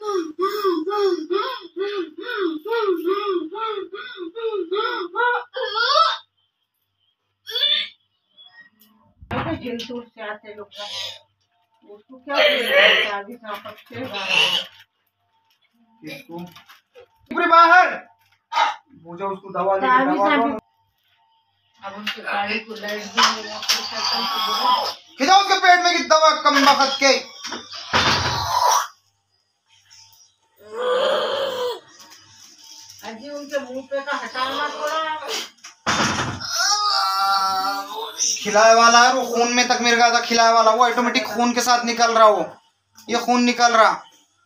दूर से आते लोग उसको क्या बाहर मुझे उसको दवा दे अब उसके गाड़ी को लाइट भी खिंचाओ उसके पेट में की दवा कम वक्त के अजी उनके मुंह पे का हटाना थोड़ा खिलाए वाला है वो खून में तक मेरे था खिलाए वाला वो ऑटोमेटिक खून के साथ निकल रहा वो ये खून निकल रहा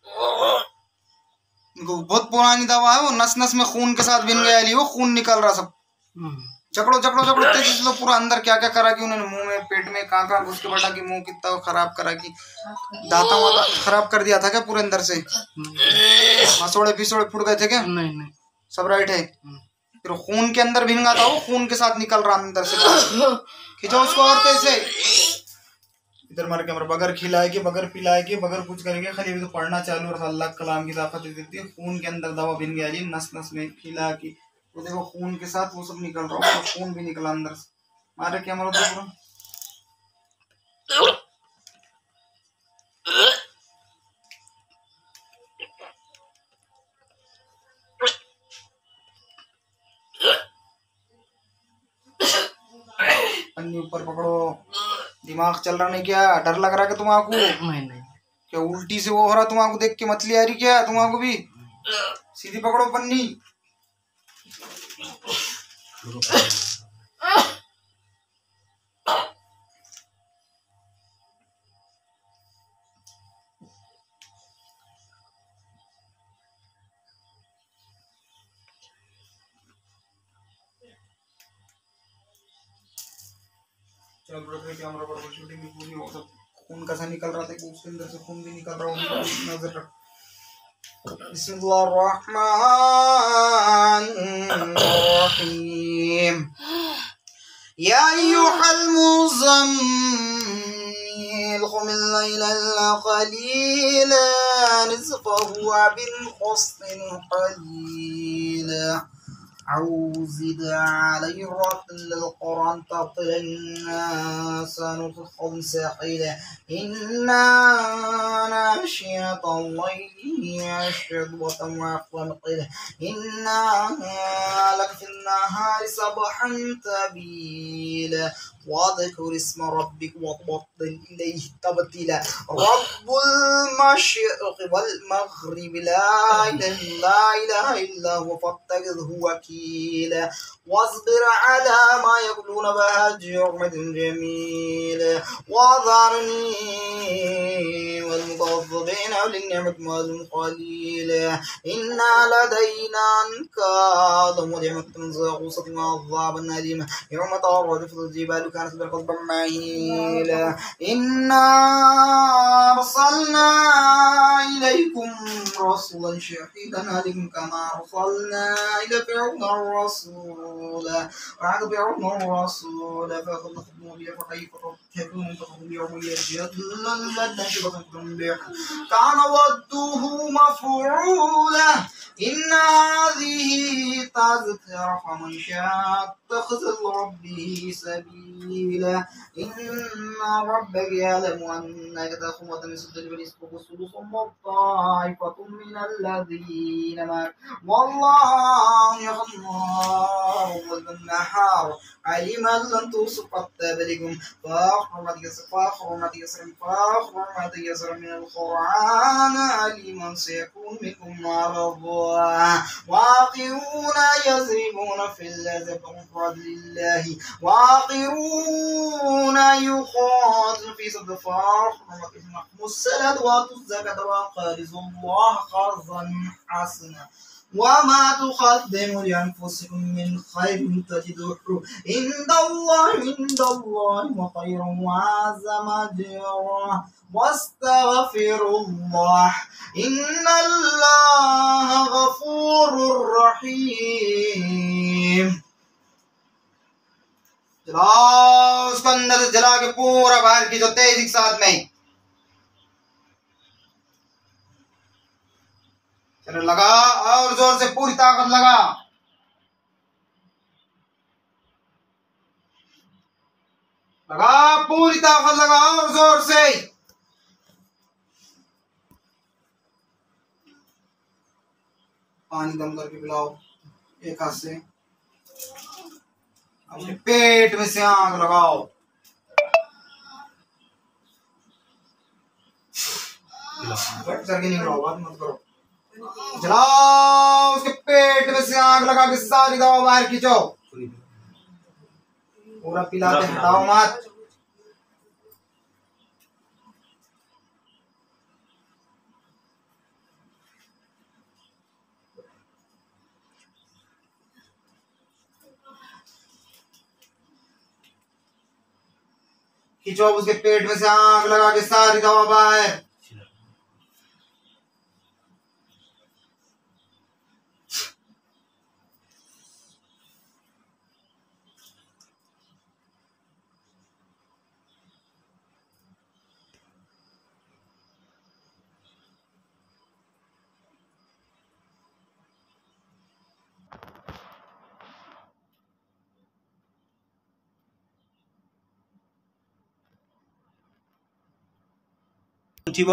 बहुत पुरानी दवा है वो नस नस में खून के साथ बिन गया वो खून निकल रहा सब जकड़ो जकड़ो जकड़ो तेजी से पूरा अंदर क्या क्या करा कि उन्होंने मुंह में पेट में कहाँ कहाँ घुस के बैठा कि मुंह कितना खराब करा कि दांता वाता खराब कर दिया था क्या पूरे अंदर से मसोड़े फिसोड़े फुट गए थे क्या नहीं सब राइट है फिर खून के अंदर भिंगा था वो खून के साथ निकल रहा अंदर से खींचो उसको और कैसे इधर मार के हमारा बगैर खिलाए के बगैर पिलाए के बगैर कुछ करेंगे खाली अभी तो पढ़ना चालू और अल्लाह कलाम की ताकत देती है खून के अंदर दवा भिन गया नस नस में खिला की तो देखो खून के साथ वो सब निकल रहा है खून भी निकला अंदर से मारे क्या हमारा पूरा पन्नी ऊपर पकड़ो दिमाग चल रहा नहीं क्या डर लग रहा है तुम्हारा नहीं क्या उल्टी से वो हो रहा तुम्हारा देख के मछली आ रही क्या तुम्हारा भी सीधी पकड़ो पन्नी चल रहे कैमरा पर शूटिंग पूरी हो सब खून कैसा निकल रहा था कि उसके अंदर से खून भी निकल रहा हो नजर रख बिस्मिल्लाहिर्रहमानिर्रहीम या अय्युहल मुज़म्मिल क़ुम अल-लैला इल्ला क़लीला निस्फ़हु व बिनक़ुस क़लीला أو زد عليه رتل القرآن ترتيلا سنفرغ ثقيلا إنا ناشئة الليل نشطة وأقوم قيلا إنا لك في النهار سبحا طويلا واذكر اسم ربك وتبتل إليه تبتيلا رب المشرق والمغرب لا إله إلا هو فاتخذه وكيلا واصبر على ما يقولون وهجرهم جميلا وذرني والمطففين وللنعمة مال قليلا إنا لدينا أنكالا ونعمة غوصة وعذابا أليما يوم تعرض الجبال كانت بالقصب مهيلا إنا أرسلنا إليكم رسولا شهيدا عليكم كما أرسلنا إلى فرعون الرسول وعاد فرعون الرسول فأخذناهم بها فكيف تضحكون فهم يوم يجدل شبكة بها كان وده مفعولا إن هذه تذكرة فمن شاء اتخذ ربه سبيلا إن ربك يعلم أنك تقوم وتنسى الرزق والسدس طائفة من الذين معك والله يغنى والنهار علم أن لن توصف بلكم فأخرمت يسر من القرآن علما سيكون منكم مرضى واقرون يضربون في الأرض بفضل الله واقرون يقاتلون في سبيل الله الصلاة وآتوا الزكاة وقرضوا الله قرضا حسنا وما تقدموا لأنفسكم من خير تجدوه عند الله وخير وأعظم أجرا واستغفر الله إن الله غفور रहीम। जलाओ उसको अंदर से जला के पूरा बाहर की जो तेज एक साथ में तेरे लगा और जोर से पूरी ताकत लगा। लगा पूरी ताकत लगा और जोर से। पानी दम करके पिलाओ एक हाथ से। अपने पेट में से आग लगाओ। करके निकलो, बात मत करो। जलाओ उसके पेट में से आग लगा के सारी दवा बाहर खींचो। पूरा पिलाते हटाओ मत। खींचो उसके पेट में से आग लगा के सारी दवा बाहर। थी वो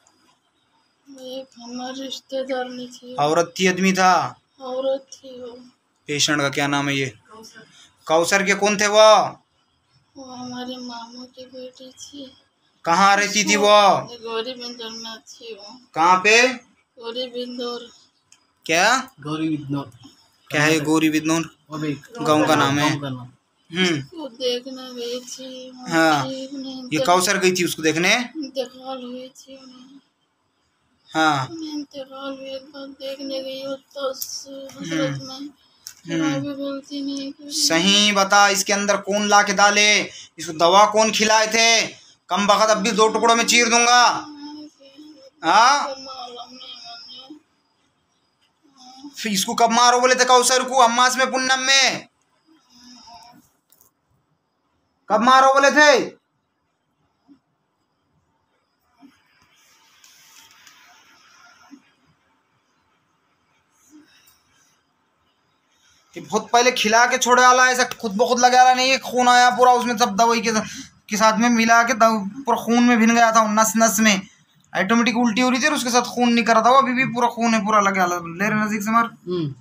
एक हमारे रिश्तेदार नहीं थी। औरत थी आदमी था? औरत थी वो। पेशेंट का क्या नाम है ये? कौसर के कौन थे वो? हमारे मामू की बेटी थी। कहाँ रहती थी वो? गौरी बिंदौर में थी वो। कहाँ पे? गौरी बिंदौर। क्या? गौरी बिदनौर। क्या है गौरी बिदनौर? गाँव का नाम है। वो देखने गई थी। हाँ, ये कौसर गई थी उसको देखने। इंतकाल हुई थी उन्हें। हाँ, इंतकाल हुए बाद देखने गई हो तो हजरत में भी बोलती नहीं। सही बता, इसके अंदर कौन ला के डाले? इसको दवा कौन खिलाए थे? कम बखत अब भी 2 टुकड़ों में चीर दूंगा। हाँ, फिर इसको कब मारो बोले थे कौसर को? अम्मास में पुन्नम में कब मारो बोले थे? कि बहुत पहले खिला के छोड़े वाला, ऐसा खुद ब खुद लगे वाला नहीं है। खून आया पूरा उसमें, सब दवाई के साथ में मिला के पूरा खून में भिन गया था। नस नस में ऑटोमेटिक उल्टी हो रही थी और उसके साथ खून नहीं कर रहा था वो। अभी भी पूरा खून है, पूरा लगे वाला। ले रहे नजदीक से मार।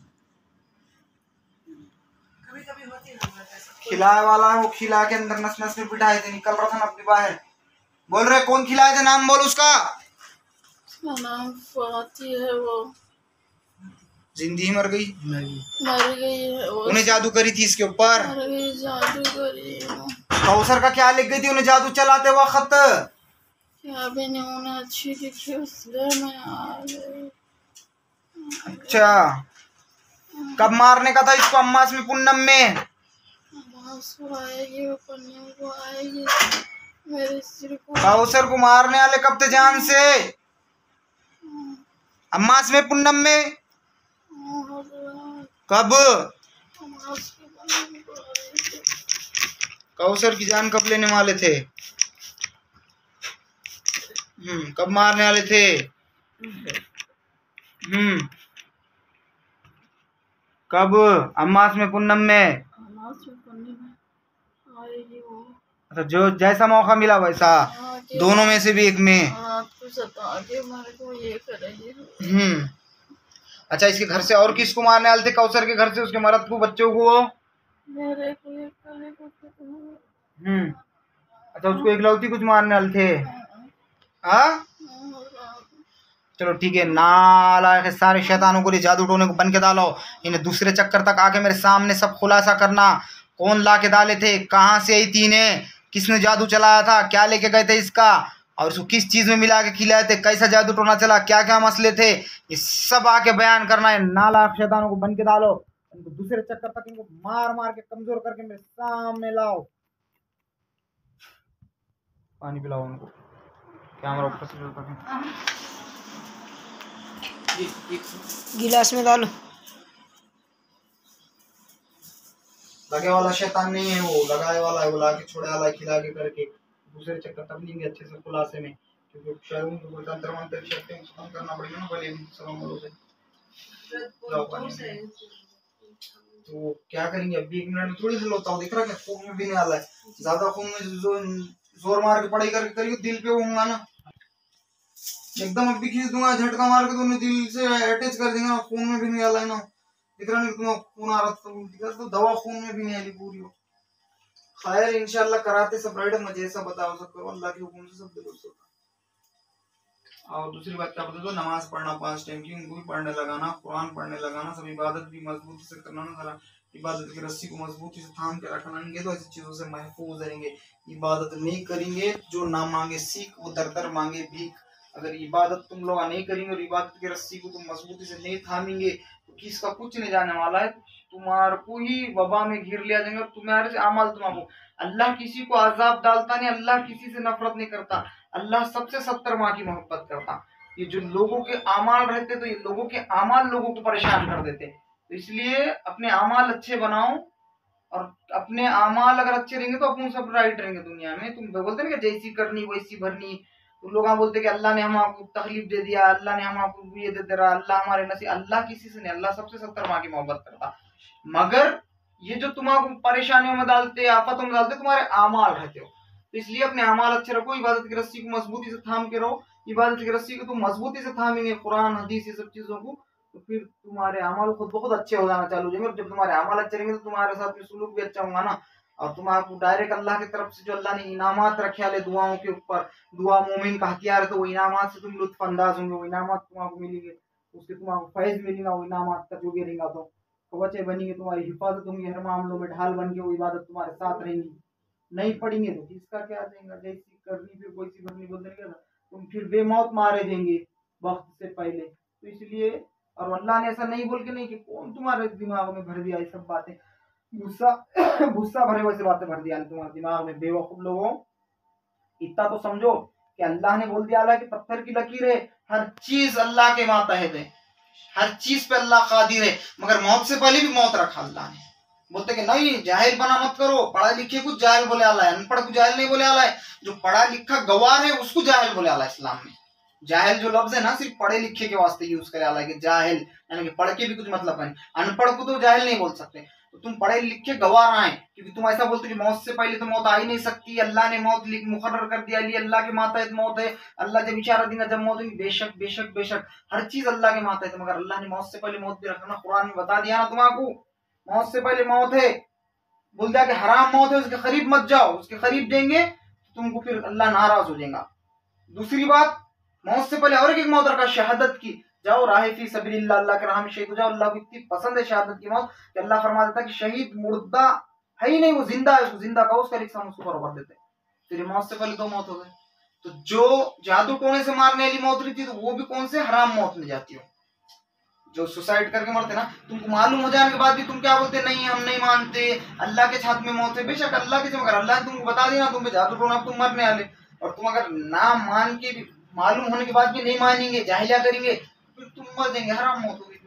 खिलाए वाला है वो, खिला के अंदर नस नस में बिठाए थे, निकल रहा था ना बाहर। बोल रहे कौन खिलाए थे? नाम बोल उसका। उसका नाम फाती है। वो जिंदगी मर गई है वो। उन्हें जादू करी थी इसके ऊपर। मर गई, जादू करी वो। कौसर का क्या लिख गई थी उन्हें जादू चलाते वक्त? क्या भी नहीं उन्हें अच्छी लिखी, इसलिए मैं आ गई। अच्छा, कब मारने का था इसको? अम्मास में पुन्नम में आएगी, वो पुन्नम को आएगी। मेरे सिर को कौसर को मारने वाले कब थे जान से? अम्मास में पुन्नम में कब? कौसर की जान कब लेने वाले थे? कब मारने वाले थे? कब? अम्मास में पुन्नम में। अच्छा, जो जैसा मौका मिला वैसा, दोनों में से भी एक में। अच्छा, इसके घर से और किसको मारने वाले थे? कौसर के घर से उसके मर्द को, बच्चों को? अच्छा, उसको इकलौती कुछ मारने वाले थे? हाँ, चलो ठीक है। नालायक सारे शैतानों को जादू टोने को बन के डालो। इन्हें दूसरे चक्कर तक आके मेरे सामने सब खुलासा करना। कौन ला के डाले थे? कहाँ से आई थी? इन्हें किसने जादू चलाया था? क्या लेके गए थे इसका? और उसको किस चीज में मिला के खिलाए थे? कैसा जादू टोना चला? क्या क्या मसले थे? ये सब आके बयान करना है। नालायक शैतानों को बन के डालो। इनको दूसरे चक्कर तक इनको मार मार के कमजोर करके मेरे सामने लाओ। पानी पिलाओ उनको। कैमरा ऊपर से गिलास में डालो। लगे वाला शैतान नहीं है वो, लगाए वाला है वो। ला के छोड़े वाला, खिला के करके दूसरे चक्कर तब लेंगे अच्छे से खुलासे में। क्योंकि शायद उनको कोई तंत्र मंत्र शक्ति खत्म करना पड़ेगा ना पहले सलाम से। तो क्या करेंगे अभी 1 मिनट में थोड़ी हल होता हूँ। दिख रहा है खून में भी नहीं आ रहा है, ज्यादा खून में जो जोर मार के पढ़ाई करके करिए दिल पे होगा ना, एकदम अभी खींच दूंगा झटका मार के तो उन्हें दिल से अटैच कर देंगे ना, खून में भी नहीं आ रहा है ना, दिख रहा नहीं तुम्हें खून आ रहा तो दवा खून में भी नहीं आई पूरी हो। खैर इंशाल्लाह कराते सब राइट, मुझे ऐसा बताओ सब करो, अल्लाह के हुक्म से सब दुरुस्त होता। और दूसरी बात क्या बता दो, नमाज पढ़ना 5 टाइम की, उनको भी पढ़ने लगाना, कुरान पढ़ने लगाना, सब इबादत भी मजबूती से करना ना, सारा इबादत की रस्सी को मजबूती से थाम के रखना, तो ऐसी चीजों से महफूज रहेंगे। इबादत नहीं करेंगे जो ना मांगे सीख वो दर दर मांगे भीख। अगर इबादत तुम लोग नहीं करेंगे और इबादत की रस्सी को तुम मजबूती से नहीं थामेंगे तो किसका कुछ नहीं जाने वाला है, तुम्हारे को ही वबा में घिर लिया जाएगा। तुम्हारे से अमल तुम्हारे, अल्लाह किसी को अजाब डालता नहीं, अल्लाह किसी से नफरत नहीं करता, अल्लाह सबसे 70 माह की मोहब्बत करता। ये जो लोगों के आमाल रहते तो ये लोगों के आमाल लोगों को परेशान कर देते, तो इसलिए अपने आमाल अच्छे बनाओ, और अपने आमाल अगर अच्छे रहेंगे तो अपन सब राइट रहेंगे दुनिया में। तुम बोलते ना कि जैसी करनी वैसी भरनी, तो लोग बोलते कि अल्लाह ने हम आपको तकलीफ दे दिया, अल्लाह ने हम आपको ये दे रहा, अल्लाह हमारे नसीब, अल्लाह किसी से नहीं, अल्लाह सबसे 70 माह की मोहब्बत करता। मगर ये जो तुम्हारा परेशानियों में डालते, आफतों में डालते, तुम्हारे आमाल रहते हो, तो इसलिए अपने आमाल अच्छे रखो, इबादत की रस्सी को मजबूती से थाम के रहो। इबादत की रस्सी को तुम मजबूती से थामेंगे, कुरान हदीस ये सब चीजों को, तो फिर तुम्हारे अमल खुद बहुत अच्छे हो जाना चालू हो जाएंगे। जब तुम्हारे अमल अच्छे रहेंगे तो तुम्हारे साथ में सुलूक भी अच्छा होगा ना, और तुम्हारे डायरेक्ट अल्लाह की तरफ से जो अल्लाह ने इनामात रखे वाले दुआओं के ऊपर, दुआ मोमिन का हथियार है, तो वो इनामात से तुम लुत्फ अंदाज होंगे, वो इनामात तुम्हारे मिलेंगे, उसके तुम्हारा फैज मिलेगा, वो इनामात का जो भी रहेगा, तो कवचे बनेंगे, तुम्हारी हिफाजत होंगी हर मामलों में, ढाल बन के वो इबादत तुम्हारे साथ रहेंगी। नहीं पढ़ेंगे तो किसका क्या देंगे, जैसी करनी फिर वैसी भरनी बोल देंगे, तुम फिर बेमौत मारे देंगे वक्त से पहले। तो इसलिए, और अल्लाह ने ऐसा नहीं बोल के नहीं कि कौन तुम्हारे दिमाग में भर दिया ये सब बातें, गुस्सा गुस्सा भरे वैसे बातें भर दिया तुम्हारे दिमाग में, बेवकूफ लोगों। इतना तो समझो कि अल्लाह ने बोल दिया कि पत्थर की लकीर है, हर चीज अल्लाह के मातहत है, हर चीज पे अल्लाह कादिर है, मगर मौत से पहले भी मौत रखा अल्लाह ने। बोलते कि नहीं जाहिल बना मत करो, पढ़ा लिखे कुछ जाहिल बोले आला है, अनपढ़ को जाहिल नहीं बोले आला है, जो पढ़ा लिखा गवार है उसको जाहिल बोले आला है। इस्लाम में जाहिल जो लफ्ज है ना सिर्फ पढ़े लिखे के वास्ते यूज करे आला है, कि जाहिल यानी कि पढ़ के भी कुछ मतलब नहीं, अनपढ़ को तो जाहिल नहीं बोल सकते। तो तुम पढ़े लिखे गवार आए, क्योंकि तुम ऐसा बोलते कि मौत से पहले तो मौत आ ही नहीं सकती, अल्लाह ने मौत मुकर्रर कर दिया, अल्लाह के मातहत मौत है, अल्लाह जब इशारा देगा जब मौत होगी। बेशक बेशक बेशक हर चीज अल्लाह के मातहत है, मगर अल्लाह ने मौत से पहले मौत भी रखना कुरान में बता दिया ना तुम्हारा, मौत से पहले मौत है, बोल दिया कि हराम मौत है, उसके करीब मत जाओ, उसके करीब देंगे तो तुमको फिर अल्लाह नाराज हो जाएगा। दूसरी बात, मौत से पहले और एक मौत रखा शहादत की, जाओ राह फी सबीलिल्लाह, अल्लाह के राह में शहीद हो जाओ। अल्लाह को इतनी पसंद है शहादत की मौत कि अल्लाह फरमा देता है कि शहीद मुर्दा है ही नहीं, वो जिंदा है, उसको जिंदा कहो, उसका रिक्शा उसको बराबर देते। फिर मौत से पहले 2 मौत हो गए। तो जो जादू टोने से मारने वाली मौत रहती है तो वो भी कौन से हराम मौत में जाती हो, जो सुसाइड करके मरते ना, तुमको मालूम हो जाने के बाद भी तुम क्या बोलते, नहीं हम नहीं मानते, अल्लाह के छात में मौत है। बेशक अल्लाह के, मगर अल्लाह ने तुमको बता दिया तुम पे जादू टोना, तुम मरने वाले, और तुम अगर ना मान के भी, मालूम होने के बाद भी नहीं मानेंगे, जाहिलिया करेंगे, फिर तुम मर जाएंगे, हराम मौत होगी।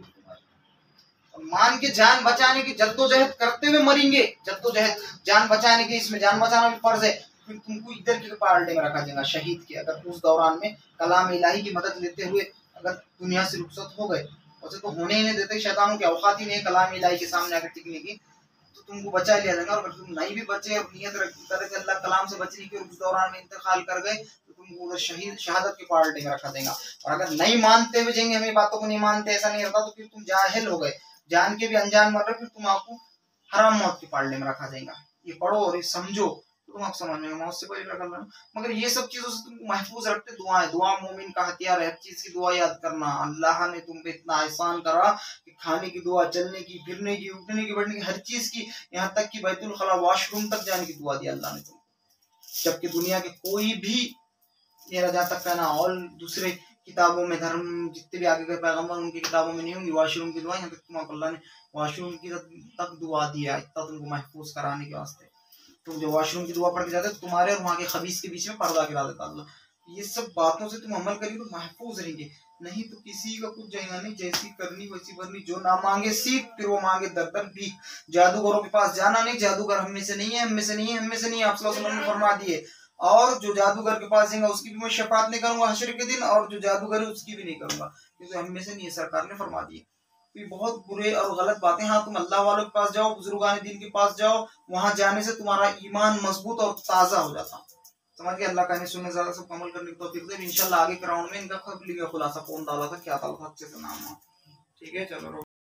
मान के जान बचाने की जद्दोजहद करते हुए मरेंगे, जद्दोजहद जान बचाने की, इसमें जान बचाना भी फर्ज है, फिर तुमको इधर की पार्टी में रखा जाएगा शहीद की, अगर उस दौरान में कलाम इलाही की मदद लेते हुए अगर दुनिया से रुखसत हो गए। वैसे तो होने ही नहीं देते, शैतानों की औकात ही नहीं कलाम इलाही के सामने आकर टिकने की, तो तुमको बचा लिया जाएगा। और अगर तुम नहीं भी बचे और नियत तरह से अल्लाह कलाम से बचने की, और उस दौरान में इंतकाल कर गए, तो तुमको उधर शहीद शहादत की पार्टी में रखा देगा। और अगर नहीं मानते हुए जाएंगे, हमें बातों को नहीं मानते, ऐसा नहीं रहता, तो फिर तुम जाहिल हो गए, जान के भी अनजान मर रहे, फिर तुम आपको हराम मौत की पार्टी में रखा जाएगा। ये पढ़ो और ये समझो, तुम आप समझ में मौत से पहले कर लेना। मगर ये सब चीजों से तुमको महफूज रखते दुआएं, दुआ मोमिन का हथियार है, हर चीज की दुआ याद करना। अल्लाह ने तुम पे इतना एहसान करा कि खाने की दुआ, चलने की, फिरने की, उठने की, बैठने की, हर चीज की, यहाँ तक कि बैतुल खला वॉशरूम तक जाने की दुआ दी अल्लाह ने तुमको, जबकि दुनिया के कोई भी, मेरा जहाँ तक कहना, और दूसरे किताबों में, धर्म जितने भी आगे के पैगंबर उनकी किताबों में नहीं होंगी वॉशरूम की दुआ, यहाँ तक तुमको अल्लाह ने वॉशरूम की तक दुआ दिया, इतना तुमको महफूज कराने के वास्ते। तुम जो वॉशरूम की दुआ पढ़ के जाते हो, तुम्हारे और वहाँ के खबीस के बीच में पर्दा गिरा देता अल्लाह। ये सब बातों से तुम अमल करेंगे तो महफूज रहेंगे, नहीं तो किसी का कुछ जाएगा नहीं, जैसी करनी वैसी भरनी। जो ना मांगे सीख, फिर वो मांगे दर दर भीख। जादूगरों के पास जाना नहीं, जादूगर हम में से नहीं है, हम में से नहीं है, हम में से नहीं है, आप सल्लल्लाहु अलैहि वसल्लम ने फरमा दिए। और जो जादूगर के पास जाएगा उसकी भी मैं शफात नहीं करूंगा हशर के दिन, और जो जादूगर है उसकी भी नहीं करूंगा, क्योंकि हम में से नहीं है, सरकार ने फरमा दिए। ये बहुत बुरे और गलत बातें। हाँ, तुम अल्लाह वालों के पास जाओ, बुजुर्गान दीन के पास जाओ, वहां जाने से तुम्हारा ईमान मजबूत और ताजा हो जाता। समझ के अल्लाह का सुनने ज्यादा सब अमल करने की तौफीक दे। इंशाल्लाह आगे के राउंड में इनका खुलासा कौन डाला था, क्या डाला था, अच्छे से नाम। ठीक है, चलो।